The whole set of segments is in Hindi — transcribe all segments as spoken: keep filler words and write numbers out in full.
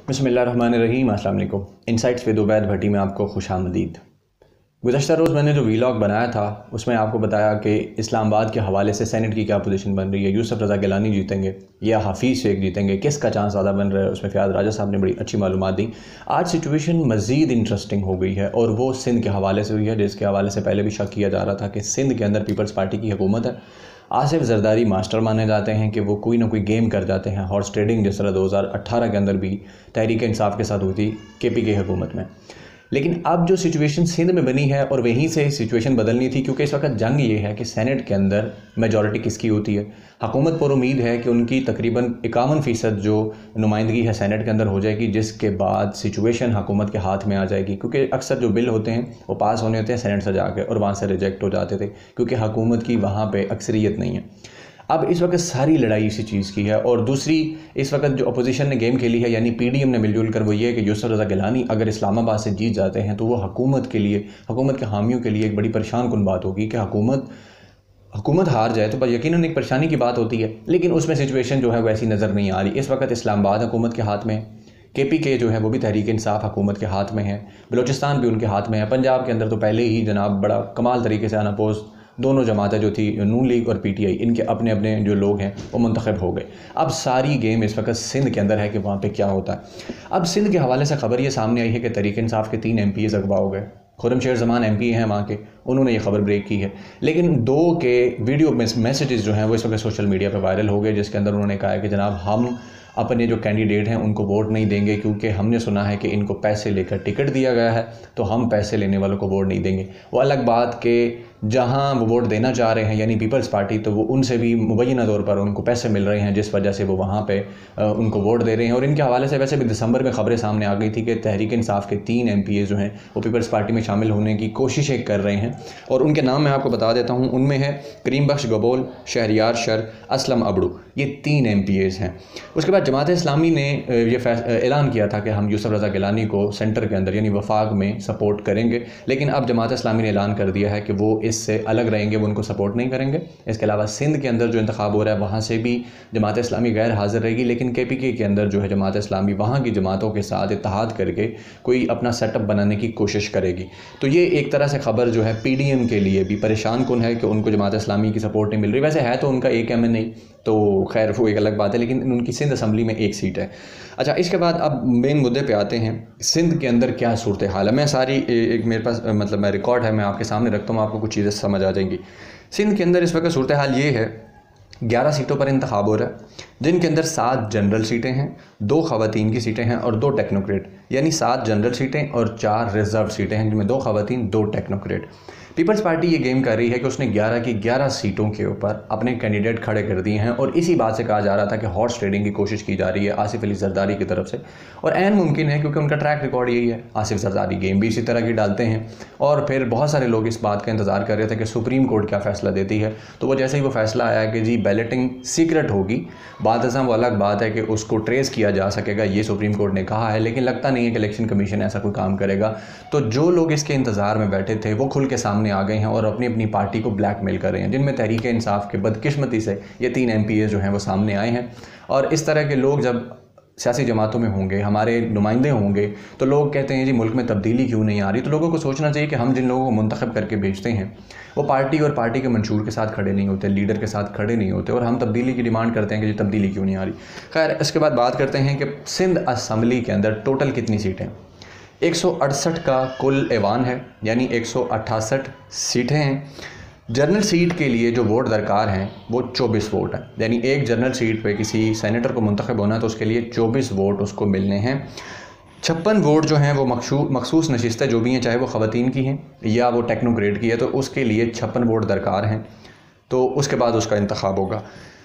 बिस्मिल्लाहिर्रहमानिर्रहीम। अस्सलाम वालेकुम। इनसाइट्स विद उबैद भट्टी में आपको खुशामदीद। गुज़श्ता रोज़ मैंने जो वीलॉग बनाया था उसमें आपको बताया कि इस्लामाबाद के हवाले से सेनेट की क्या पोजीशन बन रही है, यूसुफ रज़ा गिलानी जीतेंगे या हफीज़ शेख जीतेंगे, किसका चांस ज़्यादा बन रहा है। उसमें फ़याज़ राजा साहब ने बड़ी अच्छी मालूमात दी। आज सिचुएशन मज़ीद इंटरेस्टिंग हो गई है और वो सिंध के हवाले से हुई है, जिसके हवाले से पहले भी शक किया जा रहा था कि सिंध के अंदर पीपल्स पार्टी की हुकूमत है। आसिफ ज़रदारी मास्टर माने जाते हैं कि वो कोई ना कोई गेम कर जाते हैं, हॉर्स ट्रेडिंग जिस तरह दो हज़ार अठारह के अंदर भी तहरीक इंसाफ के साथ हुई थी के पी के हुकूमत में। लेकिन अब जो सिचुएशन सिंध में बनी है और वहीं से सिचुएशन बदलनी थी, क्योंकि इस वक्त जंग ये है कि सेनेट के अंदर मेजॉरिटी किसकी होती है। हुकूमत पर उम्मीद है कि उनकी तकरीबन इक्यावन फ़ीसद जो नुमाइंदगी है सेनेट के अंदर हो जाएगी, जिसके बाद सिचुएशन हुकूमत के हाथ में आ जाएगी। क्योंकि अक्सर जो बिल होते हैं वो पास होने होते हैं सेनेट से जाके और वहाँ से रिजेक्ट हो जाते थे, क्योंकि हुकूमत की वहाँ पर अक्सरियत नहीं है। अब इस वक्त सारी लड़ाई इसी चीज़ की है। और दूसरी इस वक्त जो अपोजिशन ने गेम खेली है, यानी पीडीएम ने मिलजुल कर, वो ये है कि यूसुफ रज़ा गिलानी अगर इस्लामाबाद से जीत जाते हैं तो वो हुकूमत के लिए, हुकूमत के हामियों के लिए एक बड़ी परेशान कुन बात होगी कि हुकूमत हुकूमत हार जाए तो यकीनन एक परेशानी की बात होती है। लेकिन उसमें सिचुएशन जो है वैसी नज़र नहीं आ रही। इस वक्त इस्लामाबाद हुकूमत के हाथ में, के पी के जो है वो भी तहरीक इंसाफ हुकूमत के हाथ में है, बलूचिस्तान भी उनके हाथ में है। पंजाब के अंदर तो पहले ही जनाब बड़ा कमाल तरीके से अनअपोज दोनों जमातें जो थी, नून लीग और पीटीआई, इनके अपने अपने जो लोग हैं वो मुंतखब हो गए। अब सारी गेम इस वक्त सिंध के अंदर है कि वहाँ पे क्या होता है। अब सिंध के हवाले से खबर ये सामने आई है कि तहरीक इंसाफ के तीन एम पी अगवा हो गए। खुर्रम शेर ज़मान एम पी हैं वहाँ के, उन्होंने ये खबर ब्रेक की है। लेकिन दो के वीडियो मैसेजेस जो हैं वो इस वक्त सोशल मीडिया पर वायरल हो गए, जिसके अंदर उन्होंने कहा है कि जनाब हम अपने जो कैंडिडेट हैं उनको वोट नहीं देंगे, क्योंकि हमने सुना है कि इनको पैसे लेकर टिकट दिया गया है, तो हम पैसे लेने वालों को वोट नहीं देंगे। वो अलग बात कि जहां वो वोट देना चाह रहे हैं यानी पीपल्स पार्टी, तो वो उनसे भी मुबैना तौर पर उनको पैसे मिल रहे हैं, जिस वजह से वो वहाँ पे उनको वोट दे रहे हैं। और इनके हवाले से वैसे भी दिसंबर में खबरें सामने आ गई थी कि तहरीक इंसाफ के तीन एम पी ए जो हैं वो पीपल्स पार्टी में शामिल होने की कोशिशें कर रहे हैं। और उनके नाम मैं आपको बता देता हूँ, उनमें है करीम बख्श गबोल, शहरियार शर, असलम अबड़ू, ये तीन एम पी एज़ हैं। उसके बाद जमात इस्लामी ने ये ऐलान किया था कि हम यूसुफ रज़ा गिलानी को सेंटर के अंदर यानी वफाक में सपोर्ट करेंगे। लेकिन अब जमात इस्लामी ने ऐलान कर दिया है कि वो इससे अलग रहेंगे, वो उनको सपोर्ट नहीं करेंगे। इसके अलावा सिंध के अंदर जो इंतखाब हो रहा है वहाँ से भी जमात इस्लामी गैर हाजिर रहेगी। लेकिन के पी के के अंदर जो है जमात इस्लामी वहाँ की जमातों के साथ इत्तेहाद करके कोई अपना सेटअप बनाने की कोशिश करेगी। तो ये एक तरह से खबर जो है पी डी एम के लिए भी परेशान कुन है कि उनको जमात इस्लामी की सपोर्ट नहीं मिल रही। वैसे है तो उनका एक एम एन ए, तो खैर वो एक अलग बात है, लेकिन उनकी सिंध असम्बली में एक सीट है। अच्छा, इसके बाद अब मेन मुद्दे पे आते हैं, सिंध के अंदर क्या सूरत हाल है। मैं सारी एक मेरे पास मतलब मैं रिकॉर्ड है, मैं आपके सामने रखता हूँ, आपको कुछ चीज़ें समझ आ जाएंगी। सिंध के अंदर इस वक्त सूरत हाल ये है, ग्यारह सीटों पर इंतखाब हो रहा है, जिनके अंदर सात जनरल सीटें हैं, दो ख़वातीन की सीटें हैं और दो टेक्नोक्रेट, यानी सात जनरल सीटें और चार रिजर्व सीटें हैं, जिनमें दो ख़वातीन दो टेक्नोक्रेट। पीपल्स पार्टी ये गेम कर रही है कि उसने ग्यारह की ग्यारह सीटों के ऊपर अपने कैंडिडेट खड़े कर दिए हैं। और इसी बात से कहा जा रहा था कि हॉर्स ट्रेडिंग की कोशिश की जा रही है आसिफ अली जरदारी की तरफ से, और ऐन मुमकिन है क्योंकि उनका ट्रैक रिकॉर्ड यही है। आसिफ जरदारी गेम भी इसी तरह की डालते हैं। और फिर बहुत सारे लोग इस बात का इंतज़ार कर रहे थे कि सुप्रीम कोर्ट क्या फ़ैसला देती है। तो वो जैसे ही वो फैसला आया कि जी बैलेटिंग सीक्रेट होगी, बाद वो अलग बात है कि उसको ट्रेस किया जा सकेगा, ये सुप्रीम कोर्ट ने कहा है। लेकिन लगता नहीं है कि इलेक्शन कमीशन ऐसा कोई काम करेगा। तो जो लोग इसके इंतज़ार में बैठे थे वो खुल के सामने आ गए हैं और अपनी अपनी पार्टी को ब्लैकमेल कर रहे हैं, जिनमें तहरीक इंसाफ के बदकिस्मती से ये तीन एम पी ए जो हैं वो सामने आए हैं। और इस तरह के लोग जब सियासी जमातों में होंगे, हमारे नुमाइंदे होंगे, तो लोग कहते हैं जी मुल्क में तब्दीली क्यों नहीं आ रही। तो लोगों को सोचना चाहिए कि हम जिन लोगों को मुंतखब करके भेजते हैं वो पार्टी और पार्टी के मंशूर के साथ खड़े नहीं होते, लीडर के साथ खड़े नहीं होते, और हम तब्दीली की डिमांड करते हैं कि जी तब्दीली क्यों नहीं आ रही। खैर, इसके बाद बात करते हैं कि सिंध असम्बली के अंदर टोटल कितनी सीटें। एक सौ अड़सठ का कुल ऐवान है, यानी एक सौ अट्ठासठ सीटें हैं। जनरल सीट के लिए जो वोट दरकार हैं वो चौबीस वोट हैं, यानी एक जनरल सीट पे किसी सेनेटर को मुंतखब होना है तो उसके लिए चौबीस वोट उसको मिलने हैं। छप्पन वोट जो हैं वो मखसूस नशिस्तें जो भी हैं, चाहे वो ख़वातीन की हैं या वो टेक्नोक्रेट की है, तो उसके लिए छप्पन वोट दरकार हैं। तो उसके बाद उसका इंतखाब होगा।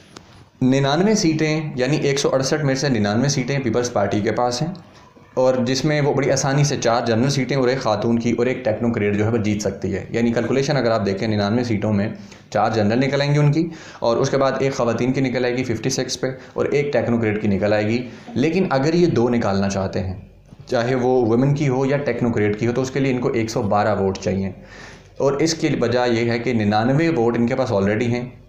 निन्यानवे सीटें यानी एक सौ अड़सठ में से निन्यानवे सीटें पीपल्स पार्टी के पास हैं, और जिसमें वो बड़ी आसानी से चार जनरल सीटें और एक खातून की और एक टेक्नोक्रेट जो है वो जीत सकती है। यानी कैलकुलेशन अगर आप देखें, निन्यानवे सीटों में चार जनरल निकल आएंगी उनकी, और उसके बाद एक ख़वातीन की निकल आएगी छप्पन पे, और एक टेक्नोक्रेट की निकल आएगी। लेकिन अगर ये दो निकालना चाहते हैं, चाहे वो वुमेन की हो या टेक्नोक्रेट की हो, तो उसके लिए इनको एक सौ बारह वोट चाहिए। और इसकी वजह यह है कि निन्यानवे वोट इनके पास ऑलरेडी हैं,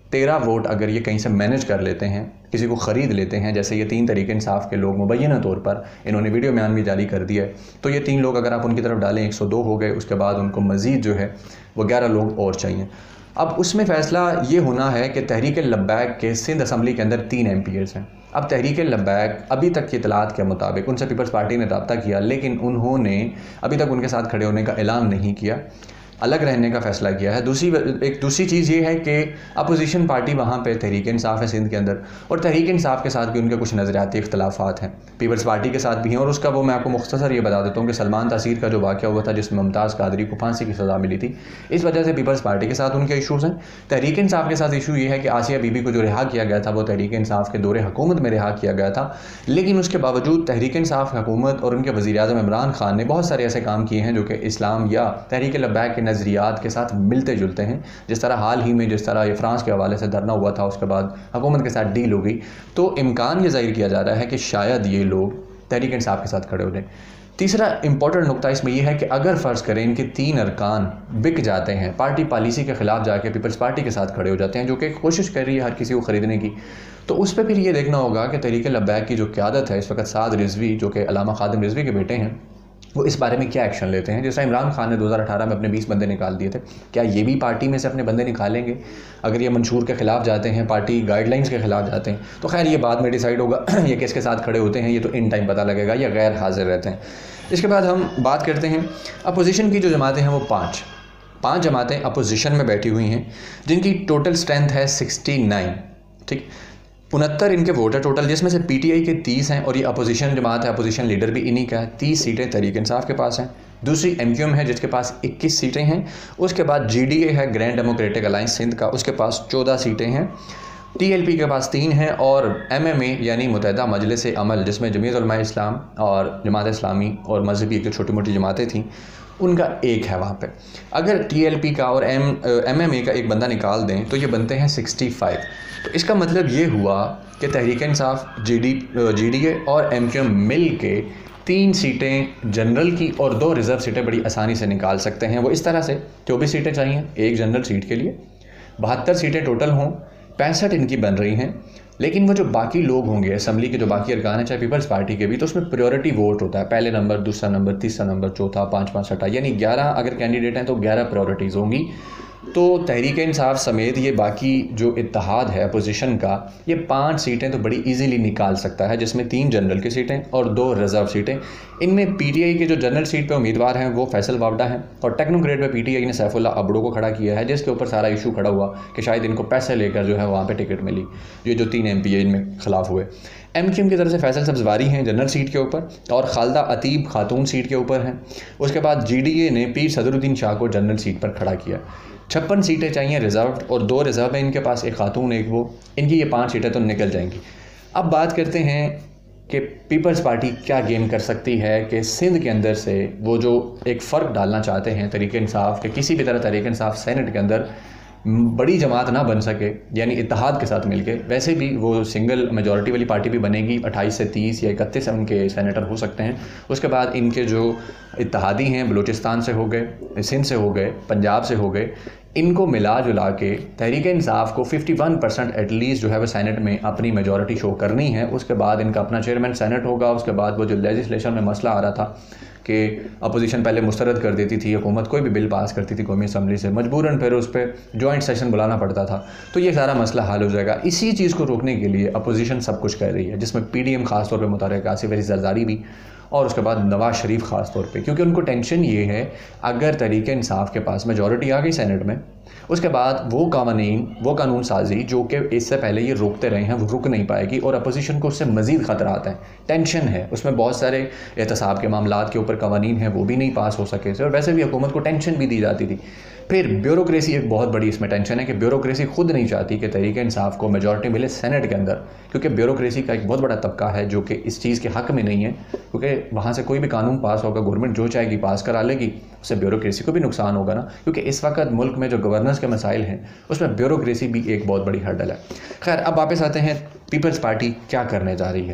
तेरह वोट अगर ये कहीं से मैनेज कर लेते हैं, किसी को ख़रीद लेते हैं, जैसे ये तीन तरीके इंसाफ के लोग मुबैना तौर पर इन्होंने वीडियो बयान भी जारी कर दिया है, तो ये तीन लोग अगर आप उनकी तरफ डालें एक सौ दो हो गए, उसके बाद उनको मज़ीद जो है वो ग्यारह लोग और चाहिए। अब उसमें फ़ैसला ये होना है कि तहरीक लब्बैक के सिंध असम्बली के अंदर तीन एम पी एस हैं। अब तहरीक लब्बैक अभी तक की इतलात के मुताबिक उनसे पीपल्स पार्टी ने रब्ता किया, लेकिन उन्होंने अभी तक उनके साथ खड़े होने का ऐलान नहीं किया, अलग रहने का फ़ैसला किया है। दूसरी एक दूसरी चीज़ ये है कि अपोजिशन पार्टी वहाँ पे तहरीक इंसाफ है सिंध के अंदर, और तहरीक इंसाफ के साथ भी उनके कुछ नज़रियाती इख्तलाफात हैं, पीपल्स पार्टी के साथ भी हैं। और उसका वो मैं आपको मुख्तसर ये बता देता हूँ कि सलमान तासीर का जो वाक़या हुआ था जिसमें मुमताज़ कादरी को फांसी की सज़ा मिली थी, इस वजह से पीपल्स पार्टी के साथ उनके इशूज़ हैं। तहरीक इंसाफ के साथ इशू ये है कि आसिया बीबी को जो रिहा किया गया था वो तहरीक इंसाफ के दौरे हुकूमत में रिहा किया गया था, लेकिन उसके बावजूद तहरीक इंसाफ हुकूमत और उनके वज़ीर आज़म इमरान खान ने बहुत सारे ऐसे काम किए हैं जो कि इस्लाम या तहरीक लब्बैक के नज़रियात के साथ मिलते जुलते हैं। जिस तरह हाल ही में जिस तरह ये फ्रांस के हवाले से धरना हुआ था, उसके बाद हुकूमत के साथ डील हो गई, तो इम्कान ये ज़ाहिर किया जा रहा है कि शायद ये लोग तहरीक इंसाफ के साथ खड़े हो जाएं। तीसरा इंपॉर्टेंट नुकता इसमें यह है कि अगर फ़र्ज़ करें इनके तीन अरकान बिक जाते हैं, पार्टी पॉलिसी के ख़िलाफ़ जाके पीपल्स पार्टी के साथ खड़े हो जाते हैं, जो कि कोशिश कर रही है हर किसी को ख़रीदने की, तो उस पर फिर ये देखना होगा कि तहरीक लब्बैक की जो क़यादत है इस वक्त साद रिजवी, जो कि अल्लामा खादिम रिजवी के बेटे हैं, वो इस बारे में क्या एक्शन लेते हैं। जैसा इमरान खान ने दो हज़ार अठारह में अपने बीस बंदे निकाल दिए थे, क्या ये भी पार्टी में से अपने बंदे निकालेंगे? अगर ये मंशूर के ख़िलाफ़ जाते हैं, पार्टी गाइडलाइंस के ख़िलाफ़ जाते हैं, तो खैर ये बाद में डिसाइड होगा ये किसके साथ खड़े होते हैं, ये तो इन टाइम पता लगेगा, या गैर हाजिर रहते हैं। इसके बाद हम बात करते हैं अपोजिशन की जो जमातें हैं, वो पाँच पाँच जमातें अपोजिशन में बैठी हुई हैं, जिनकी टोटल स्ट्रेंथ है सिक्सटी नाइन। ठीक, उनहत्तर इनके वोट है टोटल, जिसमें से पीटीआई के तीस हैं, और ये अपोजिशन जमात है, अपोजिशन लीडर भी इन्हीं का है। तीस सीटें तहरीक इंसाफ के पास हैं। दूसरी एमक्यूएम है जिसके पास इक्कीस सीटें हैं। उसके बाद जीडीए है, ग्रैंड डेमोक्रेटिक अलायंस सिंध का, उसके पास चौदह सीटें हैं। टीएलपी के पास तीन हैं, और एमएमए यानी मुत्तहिदा मजलिस अमल, जिसमें जमीयत उलमा इस्लाम और जमात इस्लामी और मजहबी एक छोटी मोटी जमातें थीं, उनका एक है वहाँ पे। अगर टीएलपी का और एम एमएमए का एक बंदा निकाल दें तो ये बनते हैं सिक्सटी फाइव। तो इसका मतलब ये हुआ कि तहरीक इंसाफ, जीडी जीडीए और एमक्यूएम मिल के तीन सीटें जनरल की और दो रिज़र्व सीटें बड़ी आसानी से निकाल सकते हैं। वो इस तरह से चौबीस सीटें चाहिए एक जनरल सीट के लिए, बहत्तर सीटें टोटल हों, पैंसठ इनकी बन रही हैं। लेकिन वो जो बाकी लोग होंगे असम्बली के, जो बाकी अरकान हैं चाहे पीपल्स पार्टी के भी, तो उसमें प्रायोरिटी वोट होता है, पहले नंबर, दूसरा नंबर, तीसरा नंबर, चौथा, पाँचवा, छठा, यानी ग्यारह अगर कैंडिडेट हैं तो ग्यारह प्रायोरिटीज़ होंगी। तो तहरीक इंसाफ समेत ये बाकी जो इत्तेहाद है अपोजिशन का, ये पांच सीटें तो बड़ी इजीली निकाल सकता है, जिसमें तीन जनरल की सीटें और दो रिजर्व सीटें। इनमें पीटीआई के जो जनरल सीट पे उम्मीदवार हैं वो फैसल वावडा हैं, और टेक्नोक्रेट पे पीटीआई ने सैफुल्लाह अबड़ो को खड़ा किया है, जिसके ऊपर सारा इशू खड़ा हुआ कि शायद इनको पैसे लेकर जो है वहाँ पर टिकट मिली। ये जो तीन एम पी ए इनमें खिलाफ हुए। एमक्यूएम की तरफ से फैसल सब्जवारी हैं जनरल सीट के ऊपर, और खालदा अतीब खातून सीट के ऊपर हैं। उसके बाद जीडीए ने पीर सदरुद्दीन शाह को जनरल सीट पर खड़ा किया। छप्पन सीटें चाहिए रिज़र्व, और दो रिज़र्व हैं इनके पास, एक खातून एक वो, इनकी ये पांच सीटें तो निकल जाएंगी। अब बात करते हैं कि पीपल्स पार्टी क्या गेम कर सकती है कि सिंध के अंदर से वो जो एक फ़र्क डालना चाहते हैं तहरीक इंसाफ के, किसी भी तरह तहरीक इंसाफ सेनेट के अंदर बड़ी जमात ना बन सके, यानी इत्तेहाद के साथ मिलके, वैसे भी वो सिंगल मेजॉरिटी वाली पार्टी भी बनेगी, अट्ठाईस से तीस या इकतीस उनके सेनेटर हो सकते हैं। उसके बाद इनके जो इत्तेहादी हैं बलूचिस्तान से हो गए, सिंध से हो गए, पंजाब से हो गए, इनको मिला जुला के तहरीक इंसाफ को इक्यावन परसेंट एटलीस्ट जो है वो सेनेट में अपनी मेजॉरिटी शो करनी है। उसके बाद इनका अपना चेयरमैन सेनेट होगा। उसके बाद वो जो लेजिस्लेशन में मसला आ रहा था कि अपोजिशन पहले मुस्तरद कर देती थी हुकूमत, कोई भी बिल पास करती थी कौमी असम्बली से, मजबूरन फिर उस पर जॉइंट सेशन बुलाना पड़ता था, तो ये सारा मसला हल हो जाएगा। इसी चीज़ को रोकने के लिए अपोजिशन सब कुछ कर रही है, जिसमें पीडीएम खास तौर पे मुतारिक आसिफ ज़रदारी भी, और उसके बाद नवाज शरीफ ख़ास तौर पे, क्योंकि उनको टेंशन ये है अगर तहरीक इंसाफ के पास मेजॉरिटी आ गई सेनेट में, उसके बाद वो कानून वो कानून साजी जो कि इससे पहले ये रोकते रहे हैं वो रुक नहीं पाएगी, और अपोजिशन को उससे मज़ीद ख़तरात हैं, टेंशन है उसमें। बहुत सारे एहतसाब के मामलात के ऊपर कानून हैं वो भी नहीं पास हो सके, और वैसे भी हुकूमत को टेंशन भी दी जाती थी। फिर ब्यूरोक्रेसी एक बहुत बड़ी इसमें टेंशन है कि ब्यूरोक्रेसी खुद नहीं चाहती कि तहरीक इंसाफ को मेजॉरिटी मिले सेनेट के अंदर, क्योंकि ब्यूरोक्रेसी का एक बहुत बड़ा तबका है जो कि इस चीज़ के हक़ में नहीं है, क्योंकि वहाँ से कोई भी कानून पास होगा गवर्नमेंट जो चाहेगी पास करा लेगी, उससे ब्यूरोक्रेसी को भी नुकसान होगा ना, क्योंकि इस वक्त मुल्क में जो गवर्नेंस के मसाइल हैं उसमें ब्यूरोक्रेसी भी एक बहुत बड़ी हर्डल है। खैर अब वापस आते हैं पीपल्स पार्टी क्या करने जा रही है।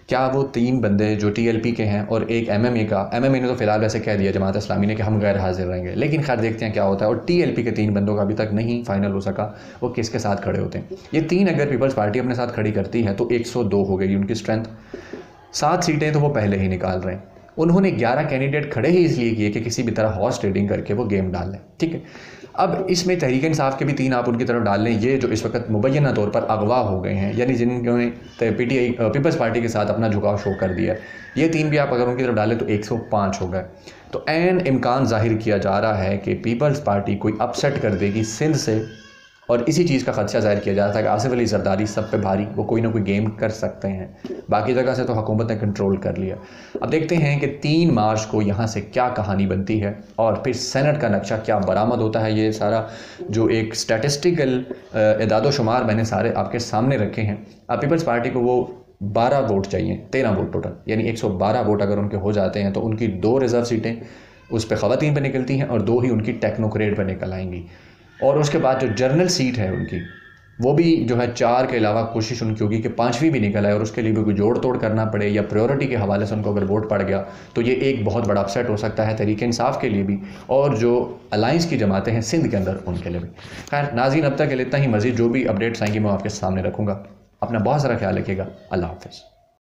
क्या वो तीन बंदे जो टीएलपी के हैं और एक एमएमए का, एमएमए ने तो फिलहाल वैसे कह दिया जमात इस्लामी ने कि हम गैर हाजिर रहेंगे, लेकिन खैर देखते हैं क्या होता है। और टीएलपी के तीन बंदों का अभी तक नहीं फाइनल हो सका वो किसके साथ खड़े होते हैं। ये तीन अगर पीपल्स पार्टी अपने साथ खड़ी करती है तो एक सौ दो हो गई उनकी स्ट्रेंथ। सात सीटें तो वो पहले ही निकाल रहे हैं। उन्होंने ग्यारह कैंडिडेट खड़े ही इसलिए किए कि किसी भी तरह हॉर्स ट्रेडिंग करके वो गेम डाल लें, ठीक है। अब इसमें तहरीक इंसाफ के भी तीन आप उनकी तरफ डाल लें, ये जो इस वक्त मुबैना तौर पर अगवा हो गए हैं, यानी जिन्होंने पीटीआई पीपल्स पार्टी के साथ अपना झुकाव शो कर दिया, ये तीन भी आप अगर उनकी तरफ डालें तो एक सौ पाँच हो गए। तो ऐन इम्कान जाहिर किया जा रहा है कि पीपल्स पार्टी कोई अपसेट कर देगी सिंध से, और इसी चीज़ का खदशा जाहिर किया जा रहा था कि आसिफ अली जरदारी सब पे भारी, वो कोई ना कोई गेम कर सकते हैं। बाकी जगह से तो हुकूमत ने कंट्रोल कर लिया। अब देखते हैं कि तीन मार्च को यहाँ से क्या कहानी बनती है और फिर सेनेट का नक्शा क्या बरामद होता है। ये सारा जो एक स्टैटिस्टिकल इदादो शुमार मैंने सारे आपके सामने रखे हैं। अब पीपल्स पार्टी को वो बारह वोट चाहिए, तेरह वोट टोटल, यानी एक सौ बारह वोट अगर उनके हो जाते हैं तो उनकी दो रिजर्व सीटें उस पर ख़वातीन पर निकलती हैं और दो ही उनकी टेक्नोक्रेट पर निकल आएंगी। और उसके बाद जो जर्नल सीट है उनकी, वो भी जो है चार के अलावा कोशिश उनकी होगी कि पांचवी भी निकल आए, और उसके लिए भी कोई जोड़ तोड़ करना पड़े या प्रायोरिटी के हवाले से उनको अगर वोट पड़ गया तो ये एक बहुत बड़ा अपसेट हो सकता है तहरीक इंसाफ के लिए भी और जो अलाइंस की जमातें हैं सिंध के अंदर उनके लिए भी। खैर नाज़रीन, अब तक के लिए इतना ही। मज़ीद जो भी अपडेट्स आएंगी मैं आपके सामने रखूँगा। अपना बहुत सारा ख्याल रखिएगा। अल्लाह हाफ़िज़।